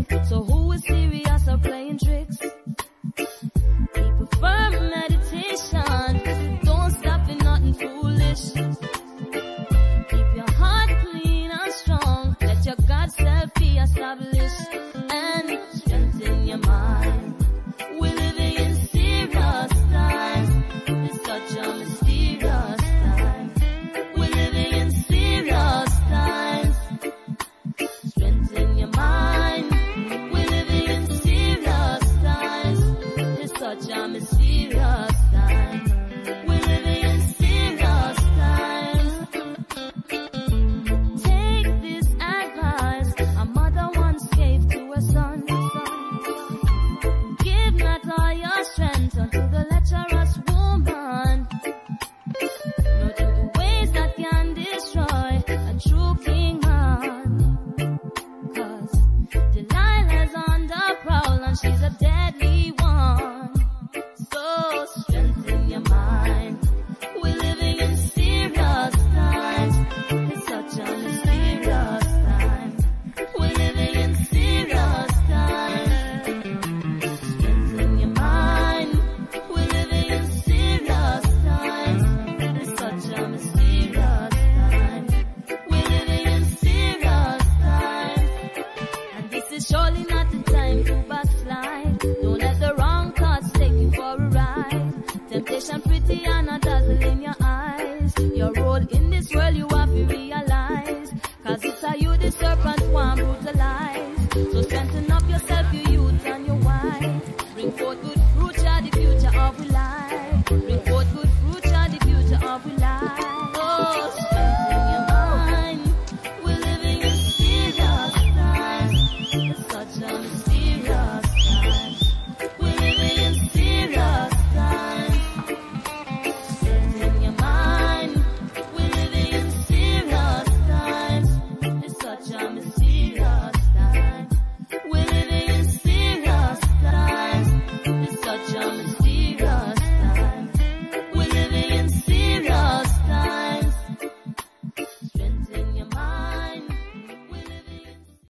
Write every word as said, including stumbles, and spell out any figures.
So who is serious or playing tricks? Keep a firm meditation. Don't stop in nothing foolish. Keep your heart clean and strong. Let your God self be established. And strengthen your mind. We're living in serious times. It's such a mysterious time. We're living in serious times. Strengthen your mind. We're living in serious times. It's such a mysterious time. We're living in serious times. Take this advice a mother once gave to her son. Give not all your strength unto the lecherous woman, nor to the ways that can destroy a true king man. Cause Delilah's on the prowl and she's a deadly one. So strengthen your mind. We're living in serious times. It's such a mysterious time. We're living in serious times. Strengthen your mind. We're living in serious times. It's such a mysterious time. We're living in serious times. And this is surely not the time to backslide. Don't let the wrong thoughts take you for a ride. Temptation pretty and a dazzle in your eyes. Your role in this world you have to realize. Cause it's a you the serpent one brutalize. So strengthen up yourself, your youth and your wife. Bring forth good fruit, you're the future of we life. Bring forth good fruit, you're the future of we life. Oh, strengthen your mind. We're living in serious times. It's such a mysterious time. We're living in serious times. Strengthen your mind. We're living in serious times. It's such a mysterious